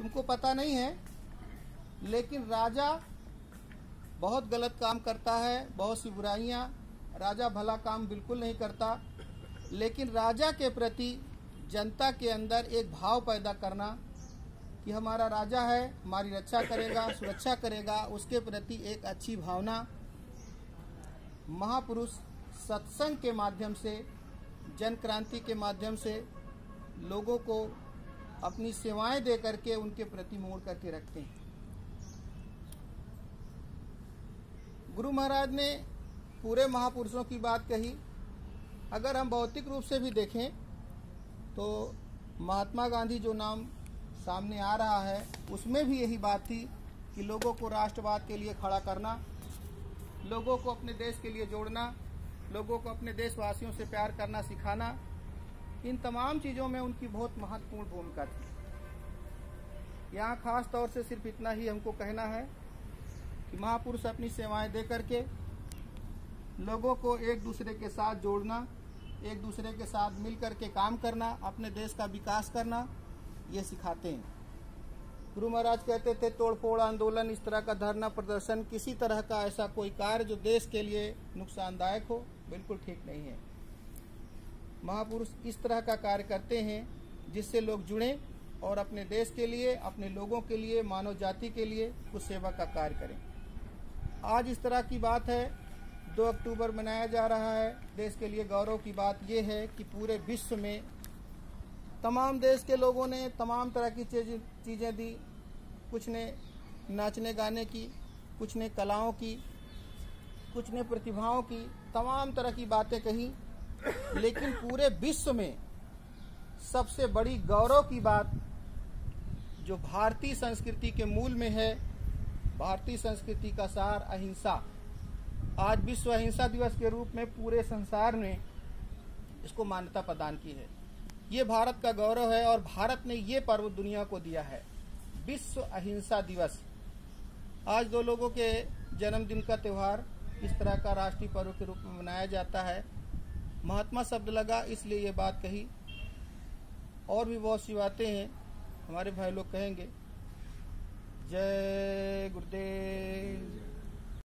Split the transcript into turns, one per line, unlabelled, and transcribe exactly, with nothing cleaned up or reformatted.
तुमको पता नहीं है, लेकिन राजा बहुत गलत काम करता है, बहुत सी बुराइयां। राजा भला काम बिल्कुल नहीं करता, लेकिन राजा के प्रति जनता के अंदर एक भाव पैदा करना कि हमारा राजा है, हमारी रक्षा करेगा, सुरक्षा करेगा, उसके प्रति एक अच्छी भावना महापुरुष सत्संग के माध्यम से, जन क्रांति के माध्यम से लोगों को अपनी सेवाएं दे करके उनके प्रति मोड़ करके रखते हैं। गुरु महाराज ने पूरे महापुरुषों की बात कही। अगर हम भौतिक रूप से भी देखें तो महात्मा गांधी जो नाम सामने आ रहा है, उसमें भी यही बात थी कि लोगों को राष्ट्रवाद के लिए खड़ा करना, लोगों को अपने देश के लिए जोड़ना, लोगों को अपने देशवासियों से प्यार करना सिखाना, इन तमाम चीज़ों में उनकी बहुत महत्वपूर्ण भूमिका थी। यहाँ खास तौर से सिर्फ इतना ही हमको कहना है कि महापुरुष अपनी सेवाएं दे करके लोगों को एक दूसरे के साथ जोड़ना, एक दूसरे के साथ मिल करके काम करना, अपने देश का विकास करना, ये सिखाते हैं। गुरु महाराज कहते थे तोड़फोड़ आंदोलन, इस तरह का धरना प्रदर्शन, किसी तरह का ऐसा कोई कार्य जो देश के लिए नुकसानदायक हो, बिल्कुल ठीक नहीं है। महापुरुष इस तरह का कार्य करते हैं जिससे लोग जुड़ें और अपने देश के लिए, अपने लोगों के लिए, मानव जाति के लिए कुछ सेवा का कार्य करें। आज इस तरह की बात है, दो अक्टूबर मनाया जा रहा है। देश के लिए गौरव की बात यह है कि पूरे विश्व में तमाम देश के लोगों ने तमाम तरह की चीज़ें दी। कुछ ने नाचने गाने की, कुछ ने कलाओं की, कुछ ने प्रतिभाओं की, तमाम तरह की बातें कही। लेकिन पूरे विश्व में सबसे बड़ी गौरव की बात जो भारतीय संस्कृति के मूल में है, भारतीय संस्कृति का सार अहिंसा, आज विश्व अहिंसा दिवस के रूप में पूरे संसार ने इसको मान्यता प्रदान की है। ये भारत का गौरव है और भारत ने ये पर्व दुनिया को दिया है, विश्व अहिंसा दिवस। आज दो लोगों के जन्मदिन का त्यौहार इस तरह का राष्ट्रीय पर्व के रूप में मनाया जाता है। महात्मा शब्द लगा इसलिए ये बात कही। और भी बहुत सी बातें हैं, हमारे भाई लोग कहेंगे। जय गुरुदेव।